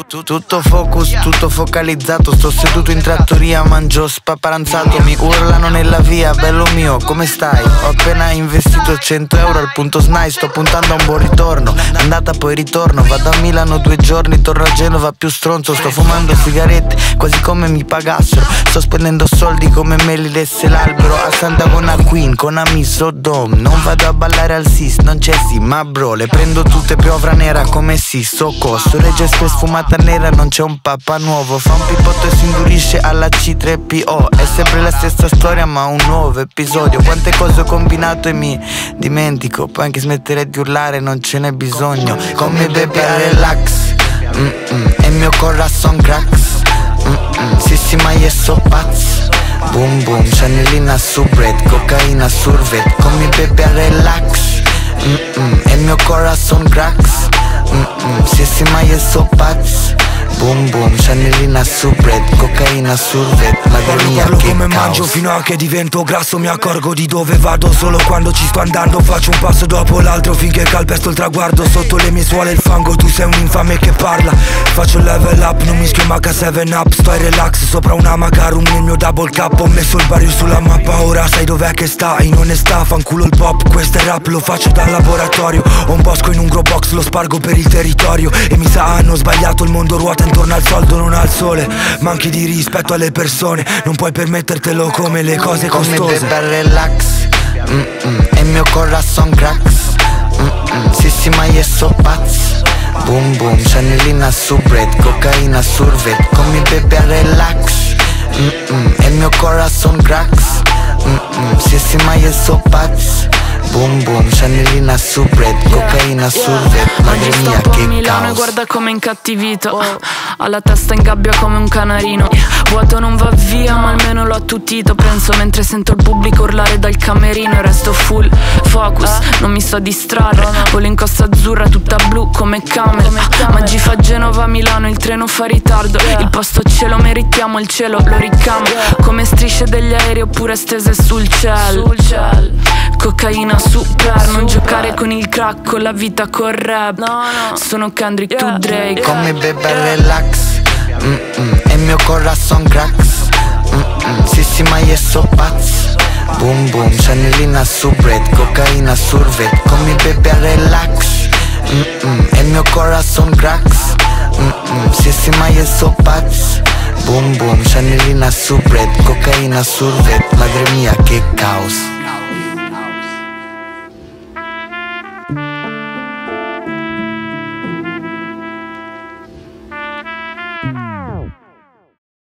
Tutto focus, tutto focalizzato. Sto seduto in trattoria, mangio spaparanzato. Mi urlano nella via, bello mio, come stai? Ho appena investito 100 euro al punto SNAI. Sto puntando a un buon ritorno, andata poi ritorno. Vado a Milano 2 giorni, torno a Genova più stronzo. Sto fumando sigarette, quasi come mi pagassero. Sto spendendo soldi come me li desse l'albero. A Santa con a Queen, con Amiso Dom. Non vado a ballare al SIS, non c'è sì, ma bro, le prendo tutte piovra nera come si costo. Regge Express fumata nera, non c'è un papà nuovo. Fa un pipotto e si indurisce alla C3PO. È sempre la stessa storia ma un nuovo episodio. Quante cose ho combinato e mi dimentico. Poi anche smettere di urlare non ce n'è bisogno. Come bebe a relax, e il mio corazon cracks. Sì sì ma io so pazzo. Boom boom, Chanelina su bread, cocaina sul vet. Come bebe a relax, e il mio corazon cracks. Sì sì ma io so pazzo. Boom boom, Chanelina su bread, cocaina sul vet. Madre mia parlo che come caos. mangio fino a che divento grasso. Mi accorgo di dove vado solo quando ci sto andando. Faccio un passo dopo l'altro finché calpesto il traguardo. Sotto le mie suole il fango, tu sei un infame che parla. Faccio il level up, non mischio maca 7up. Sto in relax sopra una macarum nel mio double cup. Ho messo il barrio sulla mappa, ora sai dov'è che sta. In onestà, fanculo il pop, questo è rap, lo faccio dal laboratorio. Ho un bosco in un grow box, lo spargo per il territorio. E mi sa hanno sbagliato, il mondo ruota intorno al soldo, non al sole. Manchi di rispetto alle persone, non puoi permettertelo come le cose costose. Come bebe relax, e il mio corazon cracks. Sì sì ma io so pazzo. Boom boom, Chanelina su bread, cocaina sul vet. Come bebe relax, e il mio corazon cracks. Sì sì ma io so pazzo. Boom boom, Chanelina su bread, cocaina sul vet. Madre mia che a Milano caos. e guarda come è incattivito. Ha la testa in gabbia come un canarino. Vuoto non va via ma almeno l'ho attutito. Penso mentre sento il pubblico urlare dal camerino. E resto full focus, non mi sto a distrarre. Volo in Costa Azzurra tutta blu come camel. Maggi fa Genova, Milano, il treno fa ritardo. Il posto ce lo meritiamo, il cielo lo ricamo. Come strisce degli aerei oppure stese sul cielo. Cocaina super, non giocare con il crack, con la vita col rap. Sono Kendrick, tu Drake. Come bebe relax, e il mio corazon cracks. Sì sì ma io so pazzo. Boom boom, Chanelina su bread, cocaina sul vet. Come bebe relax, e il mio corazon cracks. Sì sì ma io so pazzo. Boom boom, Chanelina su bread, cocaina sul vet. Madre mia che caos.